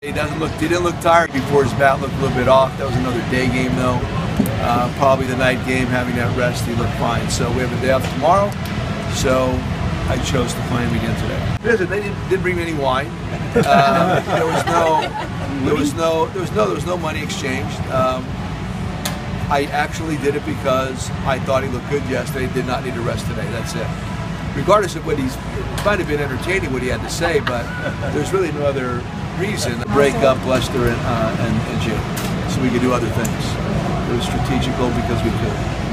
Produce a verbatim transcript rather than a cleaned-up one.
He doesn't look. He didn't look tired before his bat looked a little bit off. That was another day game though. Uh, probably the night game, having that rest, he looked fine. So we have a day off tomorrow. So I chose to play him again today. Listen, they didn't, didn't bring me any wine. Uh, there was no. There was no. There was no. There was no money exchanged. Um, I actually did it because I thought he looked good yesterday. Did not need a rest today. That's it. Regardless of what he's, it might have been entertaining what he had to say, but there's really no other reason to break up Lester and, uh, and, and Jim, so we could do other things. It was strategical because we could.